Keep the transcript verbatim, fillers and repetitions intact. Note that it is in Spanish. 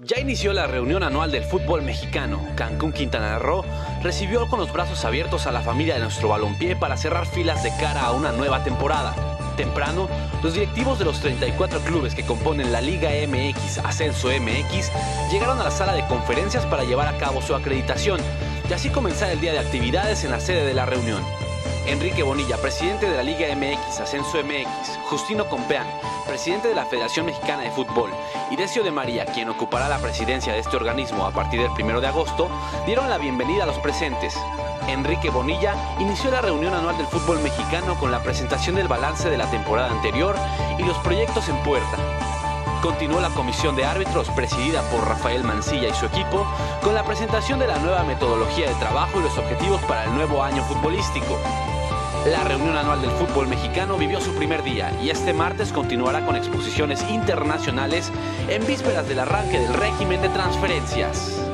Ya inició la reunión anual del fútbol mexicano. Cancún, Quintana Roo, recibió con los brazos abiertos a la familia de nuestro balompié para cerrar filas de cara a una nueva temporada. Temprano, los directivos de los treinta y cuatro clubes que componen la Liga M X, Ascenso M X, llegaron a la sala de conferencias para llevar a cabo su acreditación y así comenzar el día de actividades en la sede de la reunión. Enrique Bonilla, presidente de la Liga M X, Ascenso M X, Justino Compeán, presidente de la Federación Mexicana de Fútbol, y Decio de María, quien ocupará la presidencia de este organismo a partir del primero de agosto, dieron la bienvenida a los presentes. Enrique Bonilla inició la reunión anual del fútbol mexicano con la presentación del balance de la temporada anterior y los proyectos en puerta. Continuó la comisión de árbitros presidida por Rafael Mancilla y su equipo con la presentación de la nueva metodología de trabajo y los objetivos para el nuevo año futbolístico. La reunión anual del fútbol mexicano vivió su primer día y este martes continuará con exposiciones internacionales en vísperas del arranque del régimen de transferencias.